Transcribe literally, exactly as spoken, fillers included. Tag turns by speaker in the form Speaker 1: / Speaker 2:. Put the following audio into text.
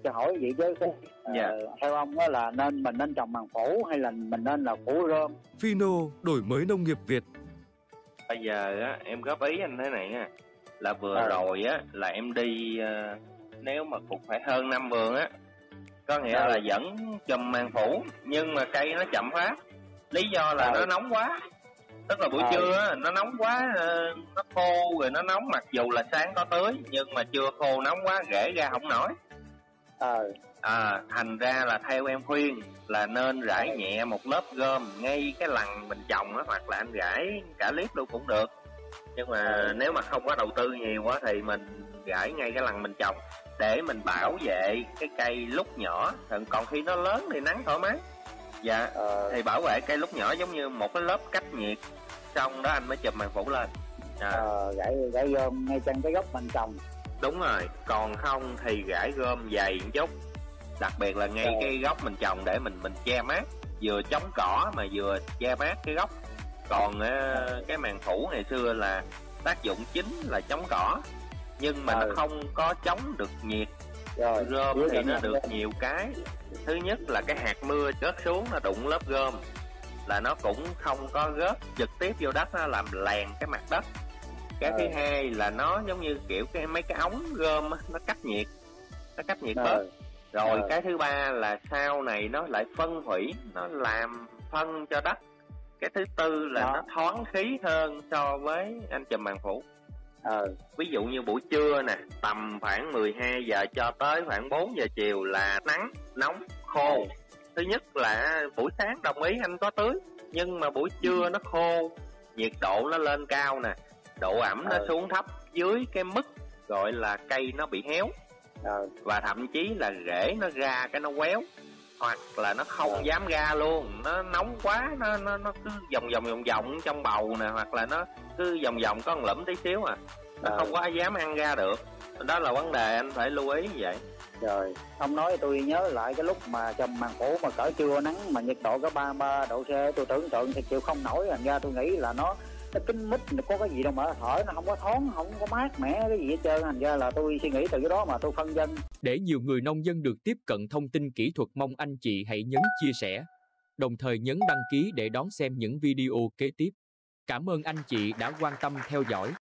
Speaker 1: cho hỏi vậy chứ uh,
Speaker 2: dạ.
Speaker 1: theo ông đó là nên mình nên trồng màng phủ hay là mình nên là phủ rơm?
Speaker 3: Fino đổi mới nông nghiệp Việt.
Speaker 2: Bây giờ á, em góp ý anh thế này nha, là vừa
Speaker 1: à.
Speaker 2: rồi á là em đi uh, nếu mà cũng phải hơn năm vườn á, có nghĩa à. là vẫn chùm màng phủ nhưng mà cây nó chậm phát. Lý do là à. nó nóng quá, tức là buổi à. trưa á, nó nóng quá, uh, nó khô rồi nó nóng, mặc dù là sáng có tưới nhưng mà trưa khô nóng quá rễ ra không nổi.
Speaker 1: à.
Speaker 2: À, thành ra là theo em khuyên là nên rải nhẹ một lớp gom ngay cái lằn mình trồng á, hoặc là anh rải cả liếp luôn cũng được. Nhưng mà à. nếu mà không có đầu tư nhiều quá thì mình rải ngay cái lằn mình trồng để mình bảo vệ cái cây lúc nhỏ, còn khi nó lớn thì nắng thoải mái. Dạ, à. thì bảo vệ cây lúc nhỏ giống như một cái lớp cách nhiệt, xong đó anh mới chùm màng phủ lên.
Speaker 1: À. À, rải rải gom ngay chân cái gốc mình trồng.
Speaker 2: Đúng rồi, còn không thì rải gom dày một chút, đặc biệt là ngay à. cái gốc mình trồng để mình mình che mát, vừa chống cỏ mà vừa che mát cái gốc. Còn uh, cái màng phủ ngày xưa là tác dụng chính là chống cỏ, nhưng mà à. nó không có chống được nhiệt. Rồi, gom thì nó được nhiều cái. Thứ nhất là cái hạt mưa rớt xuống nó đụng lớp gom là nó cũng không có rớt trực tiếp vô đất, nó làm lèn cái mặt đất. Cái à. thứ hai là nó giống như kiểu cái mấy cái ống gom nó cách nhiệt, nó cách nhiệt bớt. À. Rồi à. cái thứ ba là sau này nó lại phân hủy, nó làm phân cho đất. Cái thứ tư là đó. nó thoáng khí hơn so với anh chùm màng phủ.
Speaker 1: Ờ.
Speaker 2: Ví dụ như buổi trưa nè, tầm khoảng mười hai giờ cho tới khoảng bốn giờ chiều là nắng, nóng, khô. Thứ nhất là buổi sáng đồng ý anh có tưới, nhưng mà buổi trưa nó khô, nhiệt độ nó lên cao nè, độ ẩm nó xuống thấp dưới cái mức gọi là cây nó bị héo.
Speaker 1: Ờ.
Speaker 2: Và thậm chí là rễ nó ra cái nó quéo, hoặc là nó không ờ. dám ra luôn, nó nóng quá, nó nó nó cứ vòng vòng vòng vòng trong bầu nè, hoặc là nó cứ vòng vòng có một lẫm tí xíu à, nó ờ. không có dám ăn ra được. Đó là vấn đề anh phải lưu ý như vậy.
Speaker 1: Rồi, ông nói tôi nhớ lại cái lúc mà trồng màng phủ mà cỡ trưa nắng mà nhiệt độ có ba mươi ba độ C, tôi tưởng tượng thì chịu không nổi, thành ra tôi nghĩ là nó nó kín mít, nó có cái gì đâu mà thở, nó không có thoáng, không có mát mẻ cái gì hết trơn, thành ra là tôi suy nghĩ từ cái đó mà tôi phân vân.
Speaker 3: Để nhiều người nông dân được tiếp cận thông tin kỹ thuật, mong anh chị hãy nhấn chia sẻ, đồng thời nhấn đăng ký để đón xem những video kế tiếp. Cảm ơn anh chị đã quan tâm theo dõi.